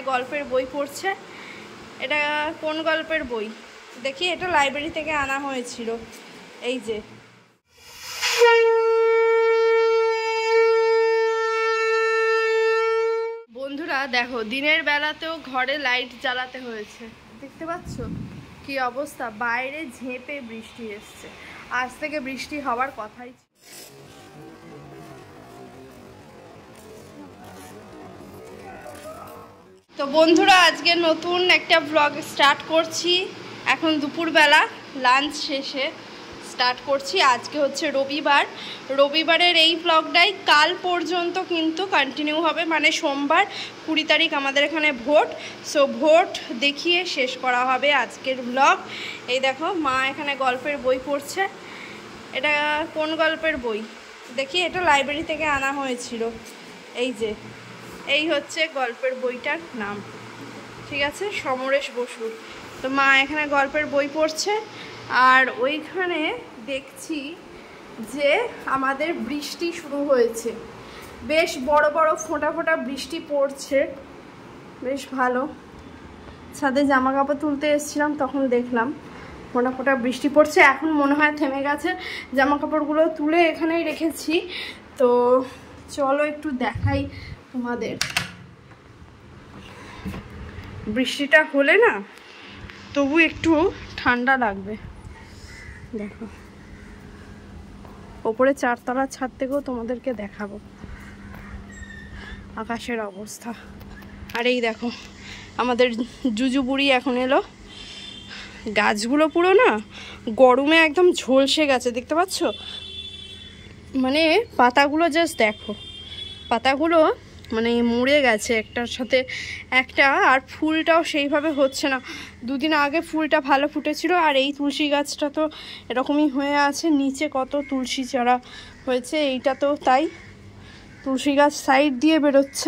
গল্পের বই পড়ছে। এটা কোন গল্পের বই দেখি, এটা লাইব্রেরি থেকে আনা হয়েছিল। এই যে বন্ধুরা দেখো, দিনের বেলাতেও ঘরে লাইট জ্বালাতে হয়েছে, দেখতে পাচ্ছ কি অবস্থা। বাইরে ঝেঁপে বৃষ্টি এসছে, আজ থেকে বৃষ্টি হওয়ার কথাই। তো বন্ধুরা আজকে নতুন একটা ব্লগ স্টার্ট করছি। এখন দুপুরবেলা লাঞ্চ শেষে স্টার্ট করছি। আজকে হচ্ছে রবিবার। রবিবারের এই ব্লগটাই কাল পর্যন্ত কিন্তু কন্টিনিউ হবে, মানে সোমবার 20 তারিখ আমাদের এখানে ভোট। সো ভোট দেখিয়ে শেষ করা হবে আজকের ব্লগ। এই দেখো মা এখানে গল্পের বই পড়ছে। এটা কোন গল্পের বই দেখি, এটা লাইব্রেরি থেকে আনা হয়েছিল। এই যে এই হচ্ছে গল্পের বইটার নাম, ঠিক আছে, সমরেশ বসুর। তো মা এখানে গল্পের বই পড়ছে, আর ওইখানে দেখছি যে আমাদের বৃষ্টি শুরু হয়েছে। বেশ বড় বড় ফোঁটা ফোঁটা বৃষ্টি পড়ছে, বেশ ভালো। ছাদে জামা কাপড় তুলতে এসেছিলাম, তখন দেখলাম ফোঁটা ফোঁটা বৃষ্টি পড়ছে। এখন মনে হয় থেমে গেছে। জামা কাপড়গুলো তুলে এখানেই রেখেছি। তো চলো একটু দেখাই তোমাদের। বৃষ্টিটা হলে না তবু একটু ঠান্ডা লাগবে। দেখো ওপরে 4 তলার ছাদ থেকেও তোমাদেরকে দেখাবো আকাশের অবস্থা। আর এই দেখো আমাদের জুজু বুড়ি এখন এলো। গাছগুলো পুরো না গরমে একদম ঝলসে গেছে, দেখতে পাচ্ছ? মানে পাতাগুলো জাস্ট দেখো, পাতাগুলো মানে মুড়ে গেছে একটার সাথে একটা। আর ফুলটাও সেইভাবে হচ্ছে না। দুদিন আগে ফুলটা ভালো ফুটেছিল। আর এই তুলসী গাছটা তো এরকমই হয়ে আছে, নিচে কত তুলসী চারা হয়েছে। এইটা তো তাই, তুলসী গাছ সাইড দিয়ে বেরোচ্ছে।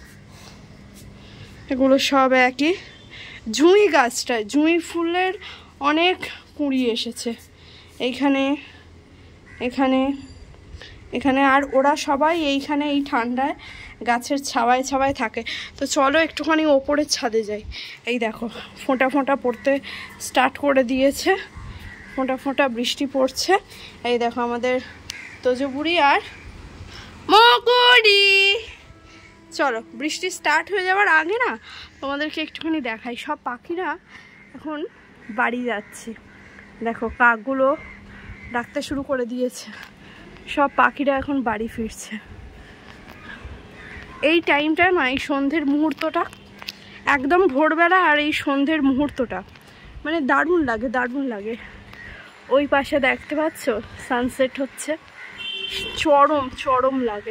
এগুলো সব একই। জুঁই গাছটা, জুঁই ফুলের অনেক কুঁড়ি এসেছে এইখানে, এখানে, এখানে। আর ওরা সবাই এইখানে এই ঠান্ডায় গাছের ছাওয়ায় ছাওয়ায় থাকে। তো চলো একটুখানি ওপরের ছাদে যাই। এই দেখো ফোঁটা ফোঁটা পড়তে স্টার্ট করে দিয়েছে, ফোঁটা ফোঁটা বৃষ্টি পড়ছে। এই দেখো আমাদের তোজবুড়ি আর মকুড়ি। চলো বৃষ্টি স্টার্ট হয়ে যাওয়ার আগে না তোমাদেরকে একটুখানি দেখাই। সব পাখিরা এখন বাড়ি যাচ্ছে। দেখো কাকগুলো ডাকতে শুরু করে দিয়েছে। সব পাখিরা এখন বাড়ি ফিরছে। এই টাইমটা না, এই সন্ধ্যের মুহূর্তটা, একদম ভোরবেলা আর এই সন্ধ্যের মুহূর্তটা মানে দারুণ লাগে, দারুণ লাগে। ওই পাশে দেখতে পাচ্ছ সানসেট হচ্ছে, চরম চরম লাগে।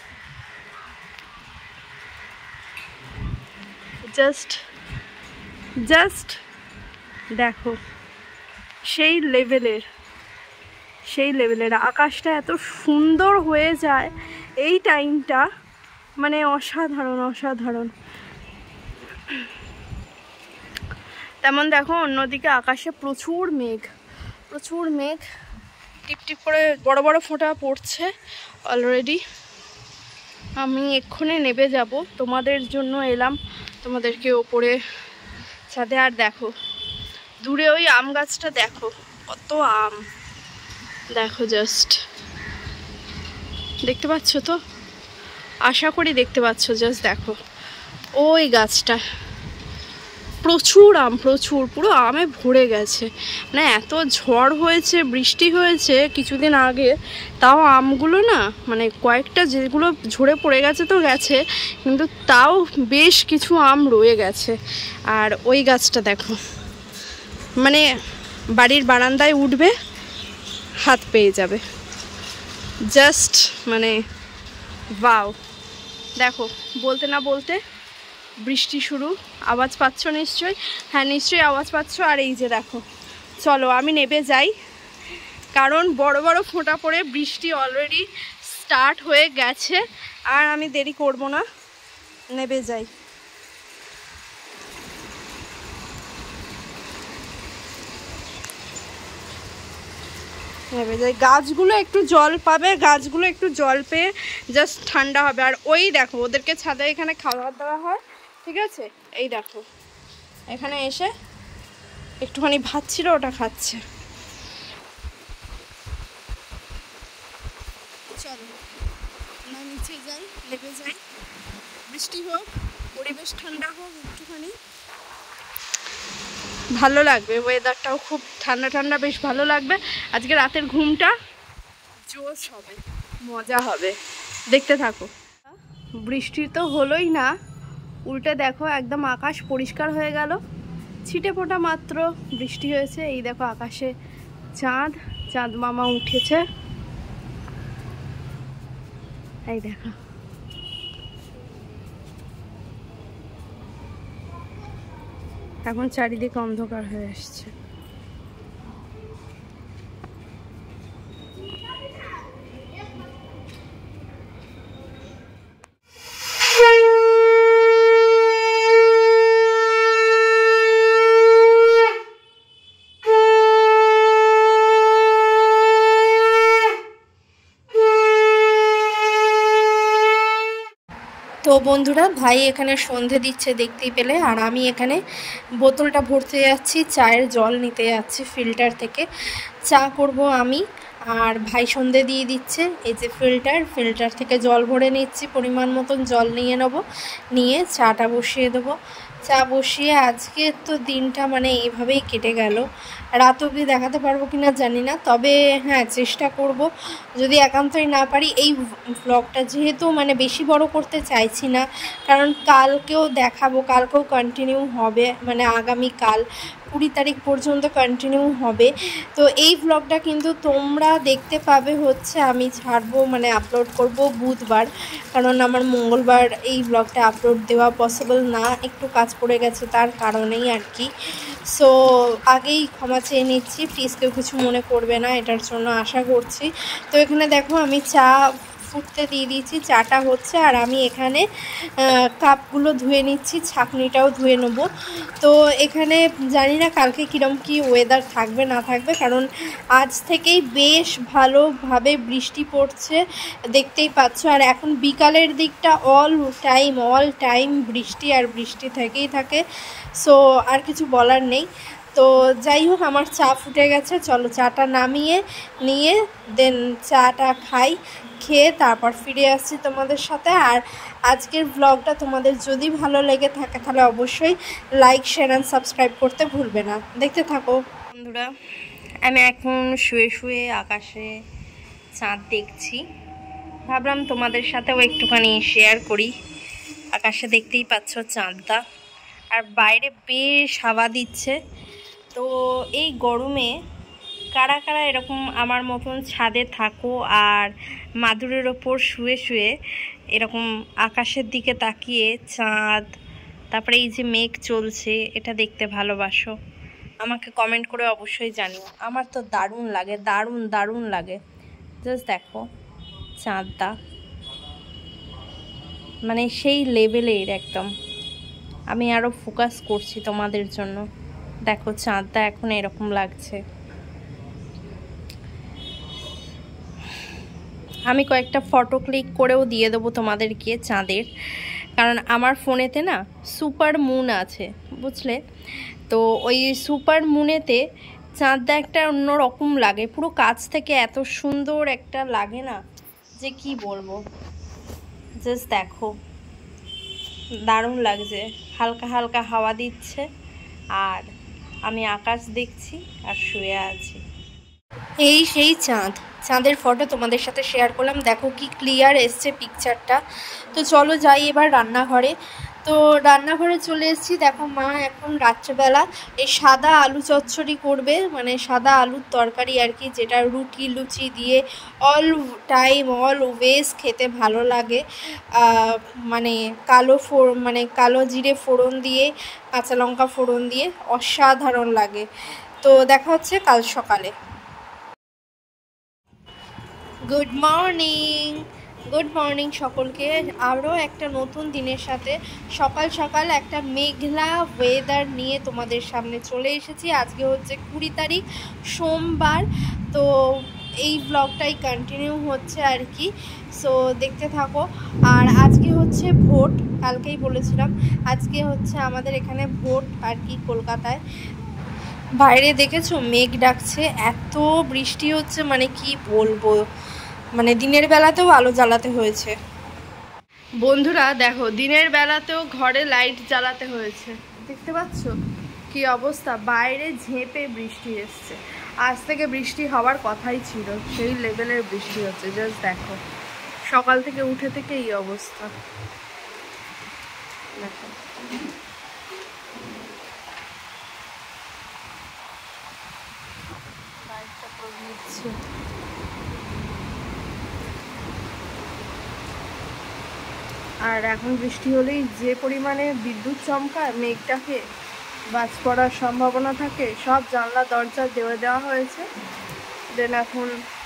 জাস্ট দেখো সেই লেভেলের, সেই লেভেলের আকাশটা এত সুন্দর হয়ে যায় এই টাইমটা, মানে অসাধারণ অসাধারণ। তেমন দেখো অন্যদিকে আকাশে প্রচুর মেঘ, প্রচুর মেঘ, টিপটিপ করে বড় বড় ফোঁটা পড়ছে অলরেডি। আমি এক্ষুনি নেমে যাব, তোমাদের জন্য এলাম, তোমাদেরকে ওপরে ছাদে। আর দেখো দূরে ওই আম গাছটা, দেখো কত আম, দেখো জাস্ট, দেখতে পাচ্ছ তো? আশা করি দেখতে পাচ্ছ। জাস্ট দেখো ওই গাছটা, প্রচুর আম, প্রচুর, পুরো আমে ভরে গেছে। মানে এত ঝড় হয়েছে, বৃষ্টি হয়েছে কিছুদিন আগে, তাও আমগুলো না, মানে কয়েকটা যেগুলো ঝরে পড়ে গেছে তো গেছে, কিন্তু তাও বেশ কিছু আম রয়ে গেছে। আর ওই গাছটা দেখো, মানে বাড়ির বারান্দায় উঠবে হাত পেয়ে যাবে। জাস্ট মানে ওয়াও। দেখো বলতে না বলতে বৃষ্টি শুরু। আওয়াজ পাচ্ছ নিশ্চয়ই? হ্যাঁ নিশ্চয়ই আওয়াজ পাচ্ছ। আর এই যে দেখো, চলো আমি নেমে যাই, কারণ বড় বড় ফোঁটা পড়ে বৃষ্টি অলরেডি স্টার্ট হয়ে গেছে। আর আমি দেরি করব না, নেমে যাই। নেমে যাই। গাছগুলো একটু জল পাবে, গাছগুলো একটু জল পেয়ে জাস্ট ঠান্ডা হবে। আর ওই দেখো ওদেরকে ছাদে এখানে খাবার দেওয়া হয়, ঠিক আছে, এই দেখো এখানে এসে একটুখানি ভাত ছিল ওটা খাচ্ছে। চলো আমরা নিচে যাই, নেমে যাই, বৃষ্টি হোক, পরিবেশ ঠান্ডা হোক, একটুখানি ভালো লাগবে, ওয়েদারটাও খুব ঠান্ডা ঠান্ডা, বেশ ভালো লাগবে। আজকে রাতের ঘুমটা জোশ হবে, মজা হবে, দেখতে থাকো। বৃষ্টি তো হলোই না, উল্টে দেখো একদম আকাশ পরিষ্কার হয়ে গেল, ছিটে ফোঁটা মাত্র বৃষ্টি হয়েছে। এই দেখো আকাশে চাঁদ, চাঁদ মামা উঠেছে, এই দেখো। এখন চারিদিকে অন্ধকার হয়ে আসছে। তো বন্ধুরা, ভাই এখানে সন্ধে দিচ্ছে দেখতেই পেলে, আর আমি এখানে বোতলটা ভরতে যাচ্ছি, চায়ের জল নিতে যাচ্ছি ফিল্টার থেকে। চা করব আমি, আর ভাই সন্ধে দিয়ে দিচ্ছে। এই যে ফিল্টার থেকে জল ভরে নিচ্ছি, পরিমাণ মতন জল নিয়ে নেবো, নিয়ে চাটা বসিয়ে দেবো। চা বসিয়ে আজকে তো দিনটা মানে এইভাবেই কেটে গেল। রাত অবধি দেখাতে পারবো কিনা জানি না, তবে হ্যাঁ চেষ্টা করব, যদি একান্তই না পারি। এই ব্লগটা যেহেতু মানে বেশি বড় করতে চাইছি না, কারণ কালকেও দেখাবো, কালকেও কন্টিনিউ হবে, মানে আগামীকাল 20 তারিখ পর্যন্ত কন্টিনিউ হবে। তো এই ব্লগটা কিন্তু তোমরা দেখতে পাবে হচ্ছে আমি ছাড়বো, মানে আপলোড করব বুধবার, কারণ আমার মঙ্গলবার এই ব্লগটা আপলোড দেওয়া পসিবল না, একটু কাজ পড়ে গেছে তার কারণেই আর কি। সো আগেই ক্ষমা চেয়ে নিচ্ছি, প্লিজ কেউ কিছু মনে করবে না, এটার জন্য আশা করছি। তো এখানে দেখো আমি চা ফুটতে দিয়ে দিয়েছি, চাটা হচ্ছে, আর আমি এখানে কাপগুলো ধুয়ে নিচ্ছি, ছাঁকনিটাও ধুয়ে নেব। তো এখানে জানি না কালকে কীরকম কী ওয়েদার থাকবে না থাকবে, কারণ আজ থেকেই বেশ ভালোভাবে বৃষ্টি পড়ছে, দেখতেই পাচ্ছ। আর এখন বিকালের দিকটা অল টাইম বৃষ্টি, আর বৃষ্টি থেকেই থাকে। সো আর কিছু বলার নেই। তো যাই হোক, আমার চা ফুটে গেছে, চলো চাটা নামিয়ে নিয়ে দেন চাটা খাই, খেয়ে তারপর ফিরে আসছি তোমাদের সাথে। আর আজকের ব্লগটা তোমাদের যদি ভালো লেগে থাকে তাহলে অবশ্যই লাইক, শেয়ার অ্যান্ড সাবস্ক্রাইব করতে ভুলবে না। দেখতে থাকো বন্ধুরা। আমি এখন শুয়ে শুয়ে আকাশে চাঁদ দেখছি, ভাবলাম তোমাদের সাথেও একটুখানি শেয়ার করি। আকাশে দেখতেই পাচ্ছ চাঁদটা, আর বাইরে বেশ হাওয়া দিচ্ছে। তো এই গরমে কারা কারা এরকম আমার মতন ছাদে থাকো আর মাদুরের ওপর শুয়ে শুয়ে এরকম আকাশের দিকে তাকিয়ে চাঁদ, তারপরে এই যে মেঘ চলছে, এটা দেখতে ভালোবাসো, আমাকে কমেন্ট করে অবশ্যই জানিও। আমার তো দারুণ লাগে, দারুণ লাগে। জাস্ট দেখো চাঁদটা, মানে সেই লেভেলের একদম। আমি আরও ফোকাস করছি তোমাদের জন্য। দেখো চাঁদটা এখন এরকম লাগছে। আমি কয়েকটা ফটো ক্লিক করেও দিয়ে দেবো তোমাদেরকে চাঁদের, কারণ আমার ফোনেতে না সুপার মুন আছে, বুঝলে। তো ওই সুপার মুনেতে চাঁদটা একটা অন্যরকম লাগে, পুরো কাছ থেকে এত সুন্দর একটা লাগে না যে কি বলবো। জাস্ট দেখো দারুণ লাগছে, হালকা হালকা হাওয়া দিচ্ছে, আর আমি আকাশ দেখছি আর শুয়ে আছি। এই সেই চাঁদ, চাঁদের ফটো তোমাদের সাথে শেয়ার করলাম, দেখো কি ক্লিয়ার এসছে পিকচারটা। তো চলো যাই এবার রান্নাঘরে। তো রান্নাঘরে চলে এসেছি, দেখো মা এখন রাত্রেবেলা এই সাদা আলু চচ্চড়ি করবে, মানে সাদা আলুর তরকারি আর কি, যেটা রুটি লুচি দিয়ে অলওয়েজ খেতে ভালো লাগে। মানে কালো জিরে ফোড়ন দিয়ে, কাঁচা লঙ্কা ফোড়ন দিয়ে অসাধারণ লাগে। তো দেখা হচ্ছে কাল সকালে। গুড মর্নিং সকলকে, আরও একটা নতুন দিনের সাথে সকাল সকাল একটা মেঘলা ওয়েদার নিয়ে তোমাদের সামনে চলে এসেছি। আজকে হচ্ছে 20 তারিখ সোমবার। তো এই ব্লগটাই কন্টিনিউ হচ্ছে আর কি। সো দেখতে থাকো। আর আজকে হচ্ছে ভোট, কালকেই বলেছিলাম আজকে হচ্ছে আমাদের এখানে ভোট আর কি কলকাতায়। বাইরে দেখেছো মেঘ ডাকছে, এত বৃষ্টি হচ্ছে মানে কি বলবো, মানে দিনের বেলাতেও আলো জ্বালাতে হয়েছে। বন্ধুরা দেখো দিনের বেলাতেও ঘরে লাইট জ্বালাতে হয়েছে, দেখতে পাচ্ছ কি অবস্থা, বাইরে ঝেঁপে বৃষ্টি এসছে। আজ থেকে বৃষ্টি হওয়ার কথাই ছিল, সেই লেভেলের বৃষ্টি হচ্ছে। জাস্ট দেখো সকাল থেকে উঠে থেকে এই অবস্থা। দেখো আর এখন বৃষ্টি হলেই যে পরিমাণে বিদ্যুৎ চমকায়, মেঘটাকে বাজ পড়ার সম্ভাবনা থাকে। সব জানলা দরজা দেওয়া হয়েছে। দেন এখন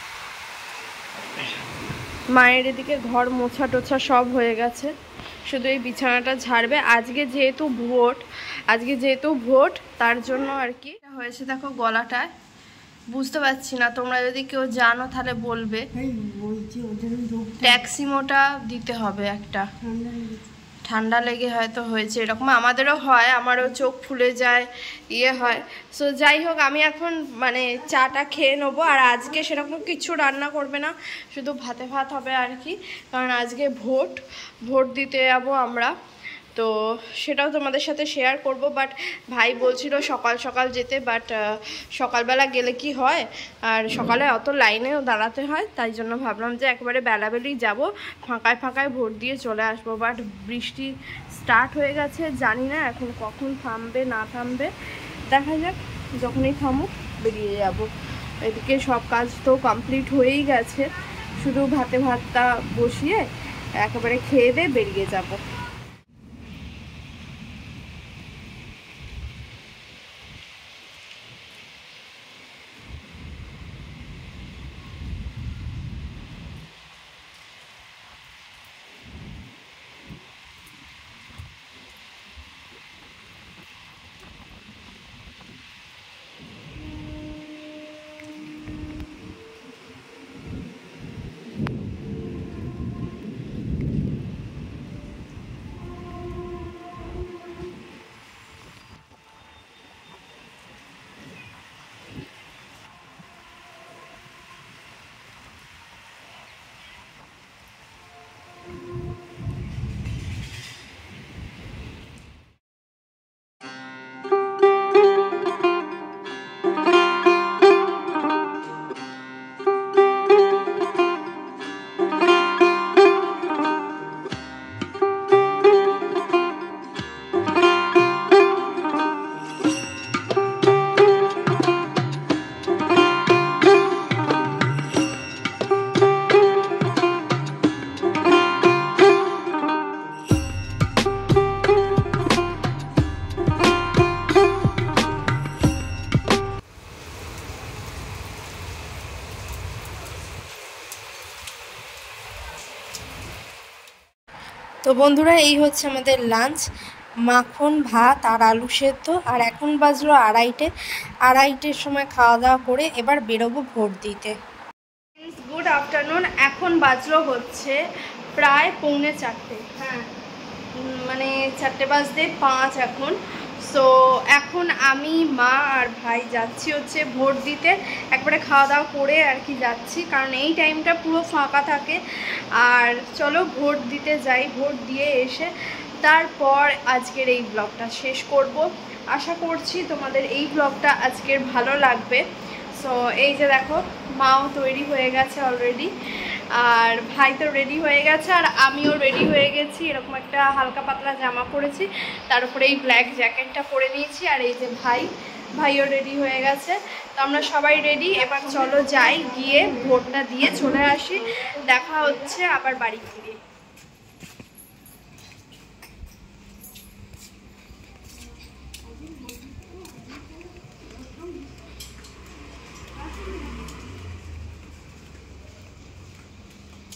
মায়ের এদিকে ঘর মোছা টোছা সব হয়ে গেছে, শুধু এই বিছানাটা ঝাড়বে। আজকে যেহেতু ভোট তার জন্য আর কি হয়েছে। দেখো গলাটায় বুঝতে পারছি না, তোমরা যদি কেউ জানো তাহলে বলবে। ট্যাক্সিমোটা দিতে হবে একটা, ঠান্ডা লেগে হয়তো হয়েছে এরকম। আমাদেরও হয়, আমারও চোখ ফুলে যায়, ইয়ে হয়। সো যাই হোক, আমি এখন মানে চাটা খেয়ে নেবো। আর আজকে সেরকম কিছু রান্না করবে না, শুধু ভাত হবে আর কি, কারণ আজকে ভোট দিতে যাবো আমরা। তো সেটাও তোমাদের সাথে শেয়ার করব। বাট ভাই বলছিল সকাল সকাল যেতে, বাট সকালবেলা গেলে কি হয়, আর সকালে অত লাইনেও দাঁড়াতে হয়, তাই জন্য ভাবলাম যে একবারে বেলাবেলি যাব, ফাঁকায় ভোট দিয়ে চলে আসবো। বাট বৃষ্টি স্টার্ট হয়ে গেছে, জানি না এখন কখন থামবে না থামবে, দেখা যাক। যখনই থামুক বেরিয়ে যাব। এদিকে সব কাজ তো কমপ্লিট হয়েই গেছে, শুধু ভাতটা বসিয়ে একেবারে খেয়ে দিয়ে বেরিয়ে যাব। তো বন্ধুরা এই হচ্ছে আমাদের লাঞ্চ, মাখন ভাত আর আলু সেদ্ধ। আর এখন বাজলো আড়াইটের সময় খাওয়া দাওয়া করে এবার বেরোবো ভোট দিতে। Good afternoon. এখন বাজলো হচ্ছে প্রায় 3:45, হ্যাঁ মানে 4:05 এখন। সো এখন আমি, মা আর ভাই যাচ্ছি হচ্ছে ভোট দিতে। একবারে খাওয়া দাওয়া করে আর কি যাচ্ছি, কারণ এই টাইমটা পুরো ফাঁকা থাকে। আর চলো ভোট দিতে যাই, ভোট দিয়ে এসে তারপর আজকের এই ব্লগটা শেষ করব। আশা করছি তোমাদের এই ব্লগটা আজকের ভালো লাগবে। সো এই যে দেখো মাও তৈরি হয়ে গেছে অলরেডি, আর ভাই তো রেডি হয়ে গেছে, আর আমিও রেডি হয়ে গেছি। এরকম একটা হালকা পাতলা জামা পরেছি, তার উপরে এই ব্ল্যাক জ্যাকেটটা পরে নিয়েছি। আর এই যে ভাইও রেডি হয়ে গেছে। তো আমরা সবাই রেডি, এবার চলো যাই, গিয়ে ভোটটা দিয়ে চলে আসি। দেখা হচ্ছে আবার বাড়ি ফিরে।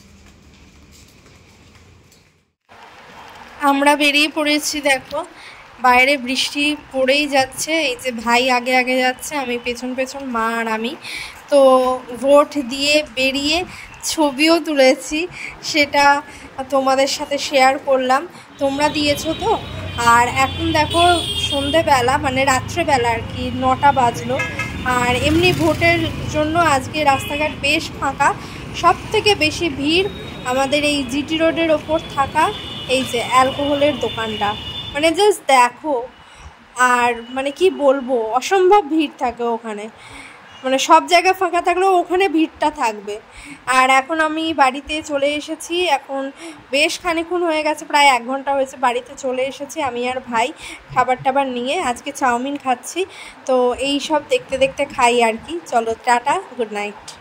আমরা বেরিয়ে পড়েছি, দেখো বাইরে বৃষ্টি পড়েই যাচ্ছে। এই যে ভাই আগে আগে যাচ্ছে, আমি পেছন পেছন, মা আর আমি। তো ভোট দিয়ে বেরিয়ে ছবিও তুলেছি, সেটা তোমাদের সাথে শেয়ার করলাম। তোমরা দিয়েছো তো। আর এখন দেখো সন্ধেবেলা, মানে রাত্রেবেলা আর কি, 9টা বাজলো। আর এমনি ভোটের জন্য আজকে রাস্তাঘাট বেশ ফাঁকা। সব থেকে বেশি ভিড় আমাদের এই জিটি রোডের ওপর থাকা এই যে অ্যালকোহলের দোকানটা, মানে জাস্ট দেখো। আর মানে কি বলবো, অসম্ভব ভিড় থাকে ওখানে। মানে সব জায়গা ফাঁকা থাকলেও ওখানে ভিড়টা থাকবে। আর এখন আমি বাড়িতে চলে এসেছি। এখন বেশ খানিকক্ষণ হয়ে গেছে, প্রায় 1 ঘন্টা হয়েছে বাড়িতে চলে এসেছি আমি আর ভাই খাবার টাবার নিয়ে। আজকে চাউমিন খাচ্ছি। তো এই সব দেখতে দেখতে খাই আর কি। চলো টাটা, গুড নাইট।